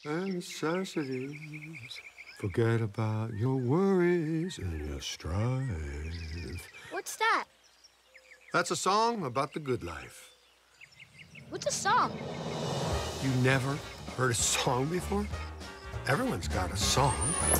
and necessities. Forget about your worries and your strife. What's that? That's a song about the good life. What's a song? You never heard a song before? Everyone's got a song.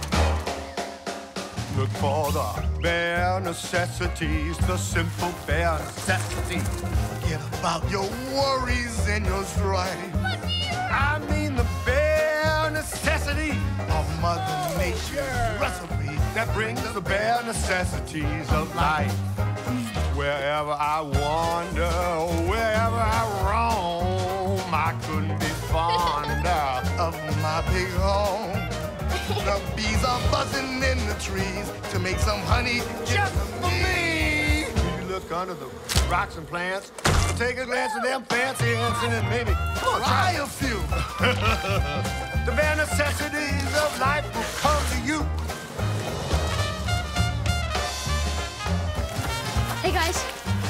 Look for the bare necessities, the simple bare necessities. Forget about your worries and your strife. I mean the bare necessity Of Mother Nature's recipe that brings the bare necessities of life. Wherever I wander, wherever I roam, I couldn't be fonder of my big home. The bees are buzzing in the trees to make some honey just for me. You look under the rocks and plants, take a glance at them fancy ants, and then maybe try a few. The bare necessities of life will come to you. Hey, guys.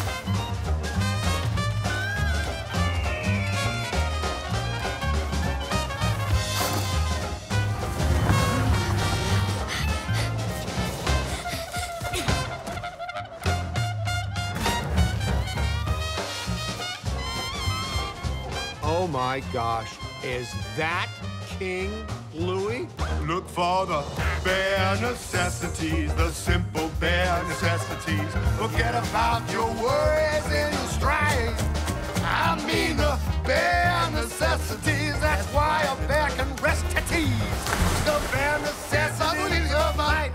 Oh my gosh, is that King Louie? Look for the bare necessities, the simple bare necessities. Forget about your worries and your strife. I mean the bare necessities, that's why a bear can rest at ease. The bare necessities of life,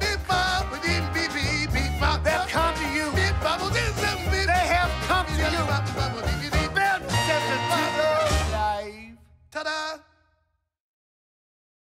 they'll come to you. They have come to you. Bare necessities of life. Ta-da!